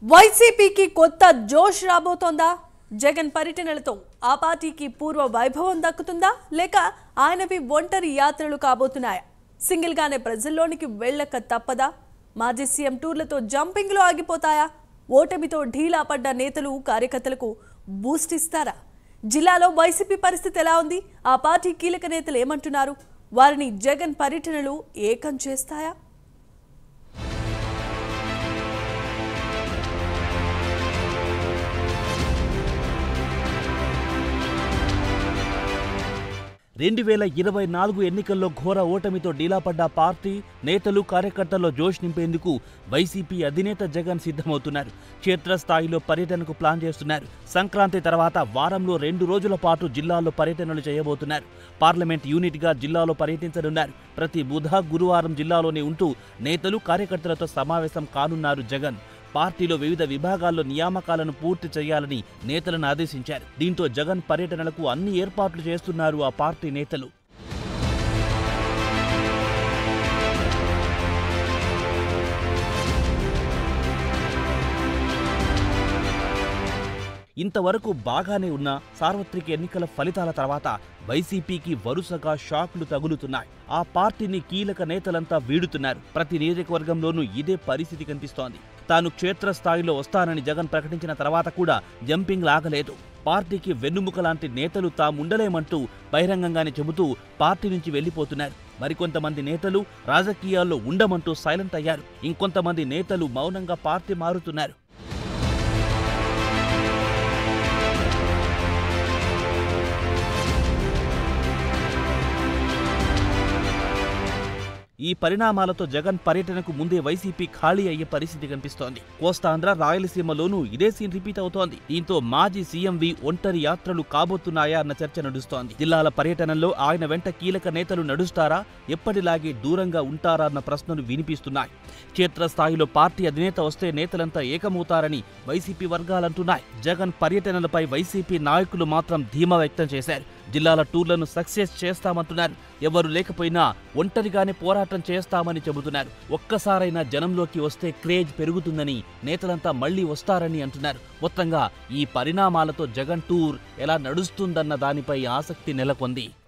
వైసీపీకి కొత్త జోష్ రాబోతోందా? జగన్ పర్యటనలతో ఆ పార్టీకి పూర్వ వైభవం దక్కుతుందా, లేక ఆయనవి ఒంటరి యాత్రలు కాబోతున్నాయా? సింగిల్ గానే ప్రజల్లోనికి వెళ్ళక తప్పదా? మాజీ సీఎం టూర్లతో జంపింగ్లు ఆగిపోతాయా? ఓటమితో ఢీలా పడ్డ నేతలు కార్యకర్తలకు బూస్ట్ ఇస్తారా? జిల్లాలో వైసీపీ పరిస్థితి ఎలా ఉంది? ఆ పార్టీ కీలక నేతలు ఏమంటున్నారు? వారిని జగన్ పర్యటనలు ఏకం చేస్తాయా? రెండు 2024 ఎన్నికల్లో ఘోర ఓటమితో డీలాపడ్డ పార్టీ నేతలు కార్యకర్తల్లో జోష్ నింపేందుకు వైసీపీ అధినేత జగన్ సిద్ధమవుతున్నారు. క్షేత్రస్థాయిలో పర్యటనకు ప్లాన్ చేస్తున్నారు. సంక్రాంతి తర్వాత వారంలో 2 రోజుల పాటు జిల్లాలో పర్యటనలు చేయబోతున్నారు. పార్లమెంట్ యూనిట్గా జిల్లాలో పర్యటించనున్నారు. ప్రతి బుధ గురువారం జిల్లాలోనే ఉంటూ నేతలు కార్యకర్తలతో సమావేశం కానున్నారు జగన్. పార్టీలో వివిధ విభాగాల్లో నియామకాలను పూర్తి చేయాలని నేతలను ఆదేశించారు. దీంతో జగన్ పర్యటనలకు అన్ని ఏర్పాట్లు చేస్తున్నారు ఆ పార్టీ నేతలు. ఇంతవరకు బాగానే ఉన్న సార్వత్రిక ఎన్నికల ఫలితాల తర్వాత వైసీపీకి వరుసగా షాక్లు తగులుతున్నాయి. ఆ పార్టీని కీలక నేతలంతా వీడుతున్నారు. ప్రతి నియోజకవర్గంలోనూ ఇదే పరిస్థితి కనిపిస్తోంది. తాను క్షేత్రస్థాయిలో వస్తానని జగన్ ప్రకటించిన తర్వాత కూడా జంపింగ్ లాగలేదు. పార్టీకి వెన్నుముక లాంటి నేతలు తాముండలేమంటూ బహిరంగంగానే చెబుతూ పార్టీ నుంచి వెళ్లిపోతున్నారు. మరికొంతమంది నేతలు రాజకీయాల్లో ఉండమంటూ సైలెంట్ అయ్యారు. ఇంకొంతమంది నేతలు మౌనంగా పార్టీ మారుతున్నారు. ఈ పరిణామాలతో జగన్ పర్యటనకు ముందే వైసీపీ ఖాళీ అయ్యే పరిస్థితి కనిపిస్తోంది. కోస్తాంధ్ర, రాయలసీమలోనూ ఇదే సీన్ రిపీట్ అవుతోంది. దీంతో మాజీ సీఎంవి ఒంటరి యాత్రలు కాబోతున్నాయా అన్న చర్చ నడుస్తోంది. జిల్లాల పర్యటనలో ఆయన వెంట కీలక నేతలు నడుస్తారా, ఎప్పటిలాగే దూరంగా ఉంటారా అన్న ప్రశ్నలు వినిపిస్తున్నాయి. క్షేత్రస్థాయిలో పార్టీ అధినేత వస్తే నేతలంతా ఏకమవుతారని వైసీపీ వర్గాలంటున్నాయి. జగన్ పర్యటనలపై వైసీపీ నాయకులు మాత్రం ధీమా వ్యక్తం చేశారు. జిల్లాల టూర్లను సక్సెస్ చేస్తామంటున్నారు. ఎవరు లేకపోయినా ఒంటరిగానే పోరాటం చేస్తామని చెబుతున్నారు. ఒక్కసారైనా జనంలోకి వస్తే క్రేజ్ పెరుగుతుందని, నేతలంతా మళ్లీ వస్తారని అంటున్నారు. మొత్తంగా ఈ పరిణామాలతో జగన్ టూర్ ఎలా నడుస్తుందన్న దానిపై ఆసక్తి నెలకొంది.